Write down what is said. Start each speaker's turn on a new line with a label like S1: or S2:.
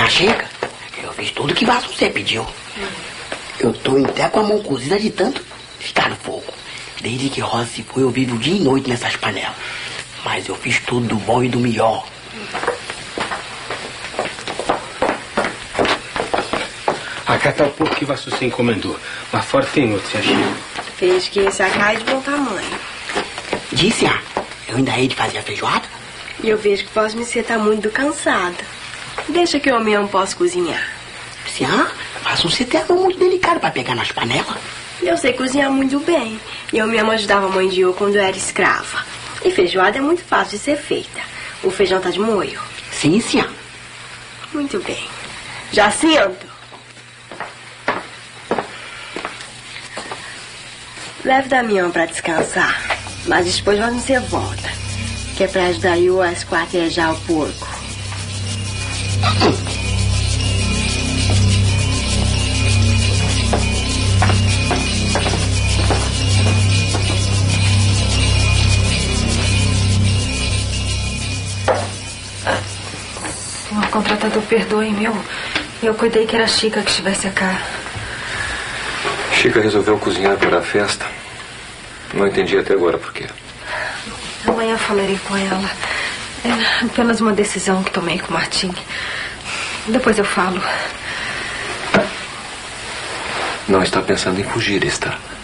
S1: Dona Chica, eu fiz tudo que você pediu. Eu tô até com a mão cozida de tanto estar no fogo. Desde que Rosa se foi, eu vivo dia e noite nessas panelas. Mas eu fiz tudo do bom e do melhor.
S2: Acá tá o pouco que você encomendou. Lá fora tem outro, você achou?
S3: Fez que esse acá é de bom tamanho.
S1: Disse, eu ainda hei de fazer a feijoada?
S3: E eu vejo que posso me tá muito cansada. Deixa que eu mesmo posso cozinhar.
S1: Mas você tem a mão muito delicada para pegar nas panelas.
S3: Eu sei cozinhar muito bem. E eu mesmo ajudava a mãe de eu quando eu era escrava. E feijoada é muito fácil de ser feita. O feijão tá de molho?
S1: Sim.
S3: Muito bem. Já sinto. Leve Damião para descansar. Mas depois você volta. Que é para ajudar eu a esquartejar o porco.
S4: Senhor contratador, perdoe-me. Eu cuidei que era a Chica que estivesse cá.
S5: Chica resolveu cozinhar para a festa. Não entendi até agora por quê.
S4: Amanhã falarei com ela. É apenas uma decisão que tomei com o Martim. Depois eu falo.
S5: Não está pensando em fugir, está?